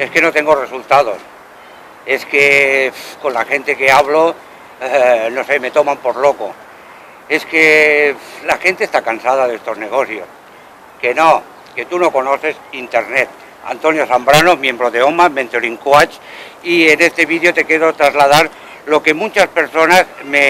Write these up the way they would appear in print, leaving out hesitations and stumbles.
es que no tengo resultados. Es que con la gente que hablo, no sé, me toman por loco. Es que la gente está cansada de estos negocios. Que no, que tú no conoces Internet. Antonio Zambrano, miembro de OMA, Mentoring Coach, y en este vídeo te quiero trasladar lo que muchas personas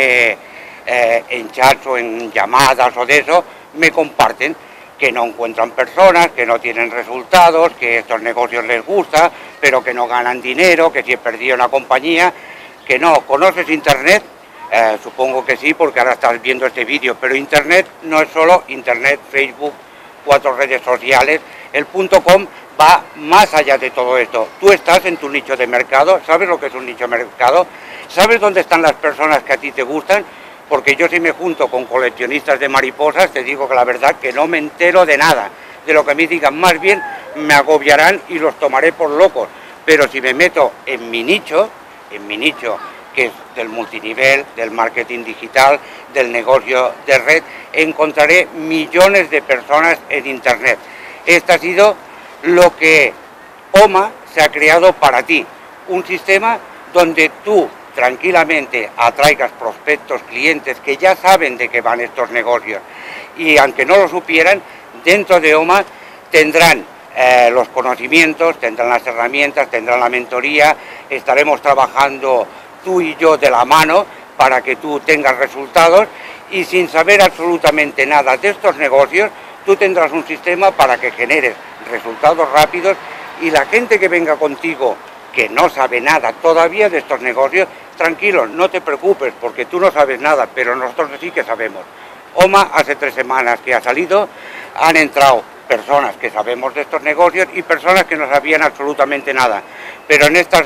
en chats o en llamadas o de eso, me comparten, que no encuentran personas, que no tienen resultados, que estos negocios les gusta, pero que no ganan dinero, que si he perdido una compañía, que no. ¿Conoces Internet? Supongo que sí, porque ahora estás viendo este vídeo, pero Internet no es solo Internet, Facebook, 4 redes sociales. El .com va más allá de todo esto. Tú estás en tu nicho de mercado, ¿sabes lo que es un nicho de mercado? ¿Sabes dónde están las personas que a ti te gustan? Porque yo si me junto con coleccionistas de mariposas, te digo que la verdad que no me entero de nada, de lo que me digan, más bien me agobiarán y los tomaré por locos. Pero si me meto en mi nicho, que es del multinivel, del marketing digital, del negocio de red, encontraré millones de personas en Internet. Este ha sido lo que OMA se ha creado para ti, un sistema donde tú tranquilamente atraigas prospectos, clientes que ya saben de qué van estos negocios, y aunque no lo supieran, dentro de OMA tendrán los conocimientos, tendrán las herramientas, tendrán la mentoría, estaremos trabajando tú y yo de la mano para que tú tengas resultados, y sin saber absolutamente nada de estos negocios, tú tendrás un sistema para que generes resultados rápidos, y la gente que venga contigo que no sabe nada todavía de estos negocios, tranquilo, no te preocupes, porque tú no sabes nada, pero nosotros sí que sabemos. OMA hace 3 semanas que ha salido, han entrado personas que sabemos de estos negocios y personas que no sabían absolutamente nada, pero en estas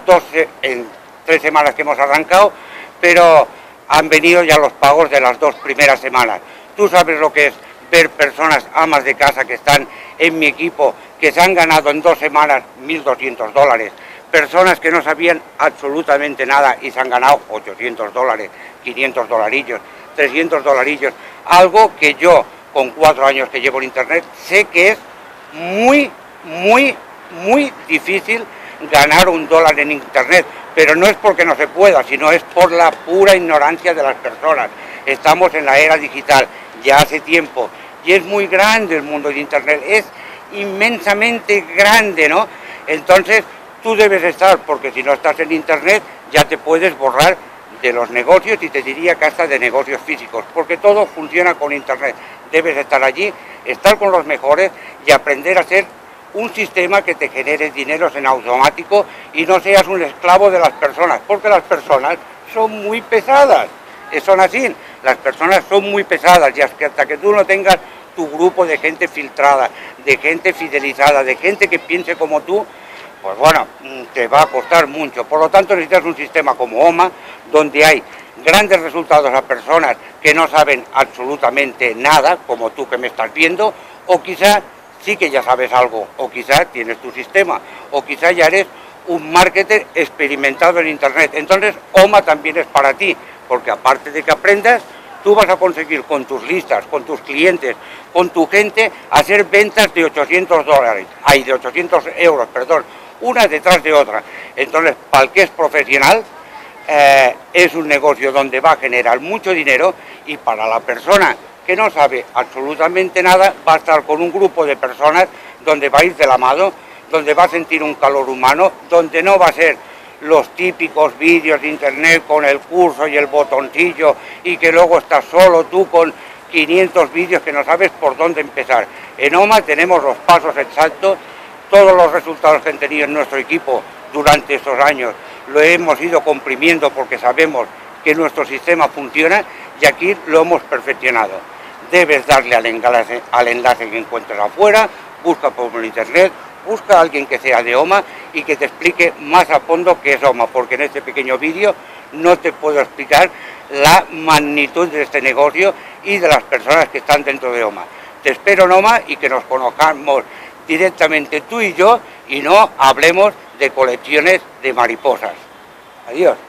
3 semanas que hemos arrancado, pero han venido ya los pagos de las 2 primeras semanas. Tú sabes lo que es ver personas, amas de casa que están en mi equipo, que se han ganado en 2 semanas $1.200, personas que no sabían absolutamente nada y se han ganado $800, $500, $300, algo que yo, con 4 años que llevo en Internet, sé que es muy difícil ganar $1 en Internet, pero no es porque no se pueda, sino es por la pura ignorancia de las personas. Estamos en la era digital ya hace tiempo, y es muy grande el mundo de Internet, es inmensamente grande, ¿no? Entonces, tú debes estar, porque si no estás en Internet, ya te puedes borrar de los negocios, y te diría que hasta de negocios físicos, porque todo funciona con Internet. Debes estar allí, estar con los mejores y aprender a hacer un sistema que te genere dinero en automático y no seas un esclavo de las personas, porque las personas son muy pesadas, son así, las personas son muy pesadas, y hasta que tú no tengas tu grupo de gente filtrada, de gente fidelizada, de gente que piense como tú, pues bueno, te va a costar mucho. Por lo tanto, necesitas un sistema como OMA, donde hay grandes resultados a personas que no saben absolutamente nada, como tú que me estás viendo, o quizás sí que ya sabes algo, o quizás tienes tu sistema, o quizás ya eres un marketer experimentado en Internet. Entonces, OMA también es para ti, porque aparte de que aprendas, tú vas a conseguir con tus listas, con tus clientes, con tu gente, hacer ventas de de 800 euros, perdón, una detrás de otra. Entonces, para el que es profesional, es un negocio donde va a generar mucho dinero, y para la persona que no sabe absolutamente nada, va a estar con un grupo de personas donde va a ir de la mano, donde va a sentir un calor humano, donde no va a ser los típicos vídeos de Internet con el curso y el botoncillo, y que luego estás solo tú con 500 vídeos que no sabes por dónde empezar. En OMA tenemos los pasos exactos, todos los resultados que han tenido en nuestro equipo durante estos años lo hemos ido comprimiendo porque sabemos que nuestro sistema funciona, y aquí lo hemos perfeccionado. Debes darle al enlace que encuentres afuera, busca por Internet, busca a alguien que sea de OMA y que te explique más a fondo qué es OMA, porque en este pequeño vídeo no te puedo explicar la magnitud de este negocio y de las personas que están dentro de OMA. Te espero en OMA y que nos conozcamos directamente tú y yo, y no hablemos de colecciones de mariposas. Adiós.